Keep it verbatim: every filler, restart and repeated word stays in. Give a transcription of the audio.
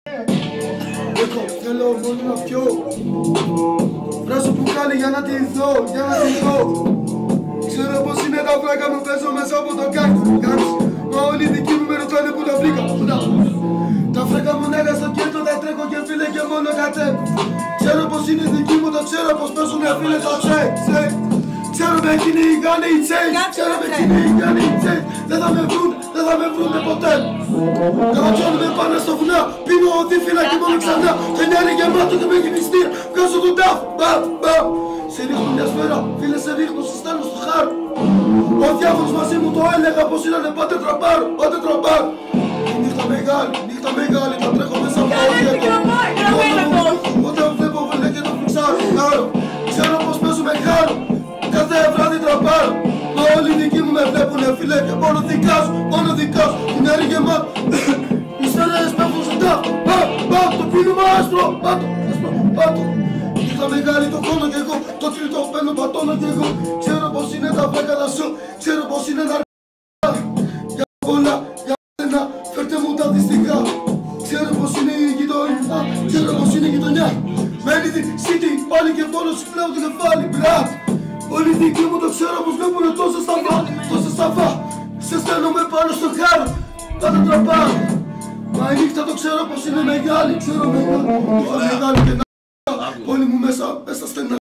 Εγώ θέλω μόνο να πιω. Βράζω που κάνει για να τη δω, για να τη δω. Ξέρω πως είναι τα φράκα μου, παίζω μέσα από το κάκι. Μα όλοι οι δικοί μου με ρωτάνε που τα βρήκα. Τα φράκα μου νέγα στο κέντρο, τα τρέχω και φίλε και μόνο κατέβω. Ξέρω πως είναι οι δικοί μου, το ξέρω πως παίζουνε φίλε το τσέκ, τσέκ. Ξέρω με εκείνοι οι γάνοι οι τσέκ, ξέρω με εκείνοι οι γάνοι οι τσέκ. Δεν θα με βρουν, δεν θα με βρουνε ποτέ. Κατατσώνουμε πάνω στο βουνά, πίνω οδύ φύλλα και μόνο ξανά. Και νιάρι γεμάτο και με γυμιστήρα, βγάζω τον τάφ, μπαμ, μπαμ. Σε ρίχνω μια σφαίρα, φίλε σε ρίχνω, σε στέλνω στο χάρο. Ο διάβολος μαζί μου το έλεγα πως ήτανε πάτε τραμπάρο, πάτε τραμπάρο. Νύχτα μεγάλη, νύχτα μεγάλη, τα τρέχω μέσα από τα όρια του. Όταν βλέπω βολέ και το φλουξάρω, χάρω. Ξέρω πως παίζουμε χάρο, κάθε βράδυ τραμπάρο. Μα όλοι οι δικοί μου με βλέπουνε φίλε και μόνο δικά σου, μόνο δικά σου. Είναι έρη γεμάτο, οι σφαίρες πέφτουν στο τάφ. Παμ, παμ, το πίνουμε άσπρο, πάτο, άσπρο, πάτο. Νύχτα μεγάλη το κόνο κι εγώ, το τρίτο παίρνω πατώνω κι εγώ. Ξέρω πως είναι τα βρέκα να σου, ξέρω πως είναι τα για πολλά, για ένα, φέρτε μου τα δυστικά. Ξέρω πως είναι η γειτονιά, ξέρω πως είναι η γειτονιά. Μένει τη city, πάλι και μόνο σου πλέον το κεφάλι, μπράβο. Όλοι οι δικοί μου το ξέρω πως βλέπουνε τόσα σταφά, τόσα σταφά. Σε στέλνομαι πάνω στο χάρο, πάντα τραπάω. Μα η νύχτα το ξέρω πως είναι μεγάλη, ξέρω μεγάλη. Νύχτα μεγάλη και να πόλη μου μέσα, μέσα στενά.